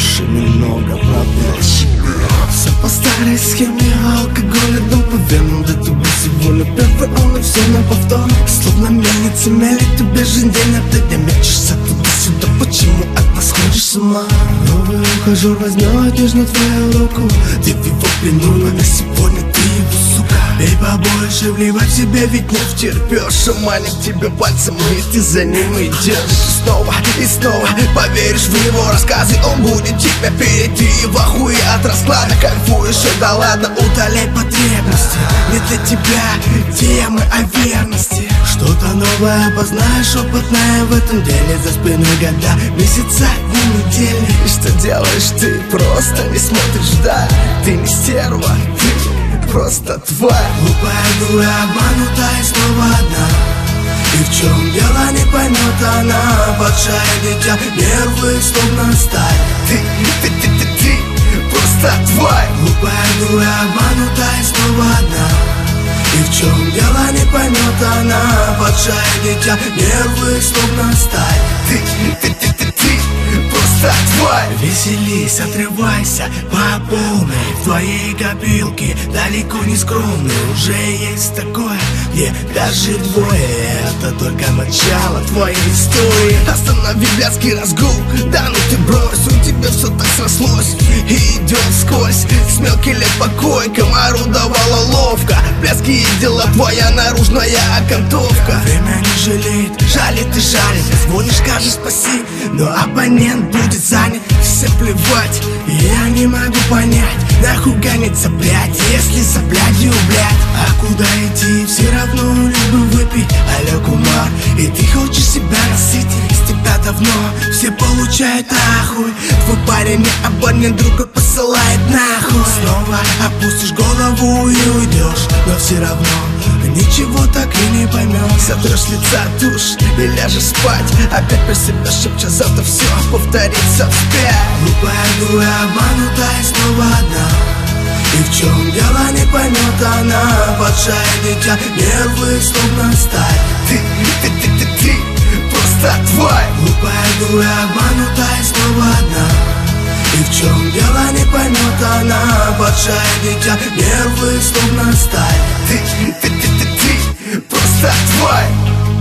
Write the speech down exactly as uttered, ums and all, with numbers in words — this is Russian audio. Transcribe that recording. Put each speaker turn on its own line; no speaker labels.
больше немного правды. Все по старой схеме, алкоголь и дом по венам. Для тебя сегодня первый, он и все на повтор. Словно мельница мелит тебе жизнь день ото дня. Мечешься туда-сюда, почему от нас ходишь с ума? Новый ухажер возьмет нежно твою руку. Ты в его плену, но на сегодня ты его сука. Эй, побольше вливай в себя, ведь не втерпешь. Шаманит тебе пальцем, и ты за ним идешь. Снова и снова поверишь в его рассказы. Он будет тебя перейти в ахуе от расклада. Кайфуешь, и да ладно, утоляй потребности. Не для тебя темы о верности. Что-то новое познаешь, опытное в этом деле. За спиной года, месяца, дни, недели. И что делаешь ты? Просто не смотришь вдаль. Ты не стерва, ты просто тварь. Глупая, дура, обманутая, снова одна. И в чем дело не поймет она. Большая дитя, нервы словно сталь. Ты, ты, ты, ты, ты, просто тварь. Глупая, дура, обманутая, снова одна. И в чем дело не поймет она. Большая дитя, нервы словно сталь. Ты, ты, ты, ты, ты, просто тварь. Веселись, отрывайся по полной. В твоей копилке далеко не скромный. Уже есть такое, где даже двое. Это только начало твоей истории. Останови блядский разгул, да ну ты брось. У тебя все так срослось и идет вскользь. С мелких лет покой комару давала ловко. Блядские дела, твоя наружная окантовка. Время не жалеет, жалит и жалит. Звонишь, скажешь спаси, но абонент будет занят. Всем плевать, я не могу понять. Нахуй гонится, блядь, если за блядью, блядь. А куда идти, все равно лишь бы выпить. Алло, кумар, и ты хочешь себя насытить. Из тебя давно все получают ахуй. Твой парень не абонент, другой посылает нахуй. Снова опустишь голову и уйдешь, но все равно ничего так и не поймешь. Сотрешь с лица тушь и ляжешь спать. Опять про себя шепча, завтра все повторится вспять. Глупая, дура, обманутая, снова одна. И в чем дело не поймет она. Большая дитя, нервы словно сталь. Ты, ты, ты, ты, ты, просто тварь. Глупая, дура, обманутая, снова одна. И в чем дело не поймет она. Большая дитя, нервы словно сталь. Ты, ты, ты, ты, ты, просто тварь.